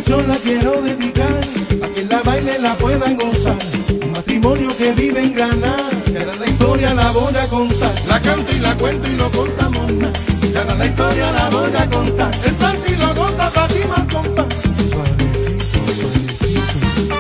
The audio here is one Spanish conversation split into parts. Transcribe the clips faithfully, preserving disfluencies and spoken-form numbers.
canción la quiero dedicar a quien la baile la pueda gozar. Un matrimonio que vive en Granada, que ahora la historia la voy a contar. La canto y la cuento y no contamos nada, que ahora la historia la voy a contar. El pan si lo goza para ti más compa. Suavecito, suavecito.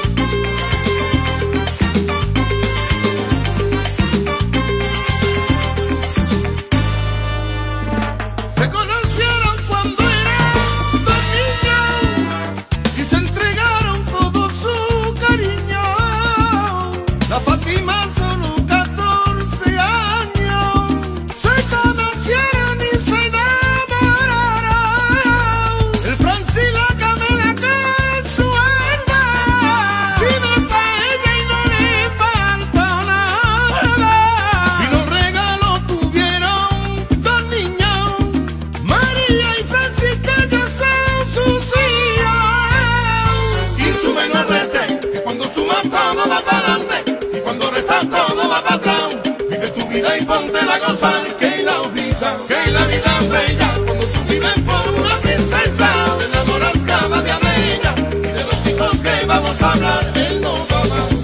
Se conocieron cuando eran dos niños y se entregaron todo su cariño. La Fátima solo catorce años, se conocieron y se enamoraron. El Francis y la Camela con su alma viven para ella y no le falta nada. Y los regalos tuvieron dos niños, María y Francisca, ya son sus hijos. Y suben los retes, que cuando sumas todo va para adelante, y cuando restas todo va para atrás. Vive tu vida y ponte la gozar, que la vida, que la vida es bella. Cuando tú vives por una princesa, te enamoras cada día de ella. Y de los hijos que vamos a hablar, él no va a dar.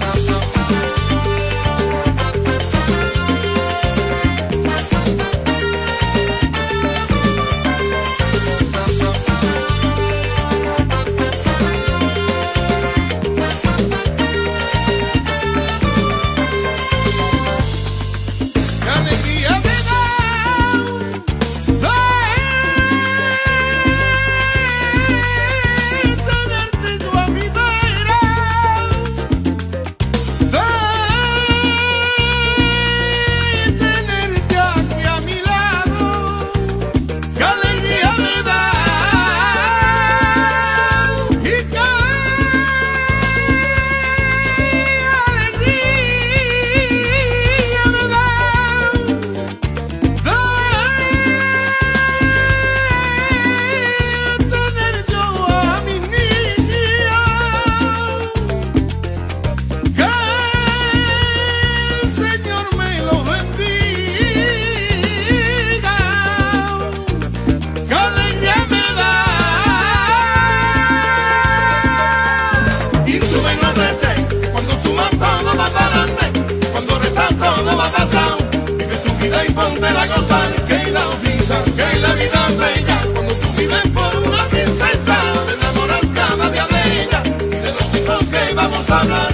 ¡Qué alegría me da! ¡Ay! Tenerte tú a mi vera, ¡ay! Tenerte aquí a mi lado, ¡qué alegría me da! ¡Y qué alegría me da! De tener yo a mi niña, que el Señor me lo bendiga, qué alegría me da. Y suben los retes, que cuando sumas todo va para adelante, cuando restas todo va para atrás. Vive tu vida y ponte a gozar, que la vida, que la vida es bella. Cuando tú vives por una princesa, te enamoras cada día de ella. Y de los hijos que vamos a hablar,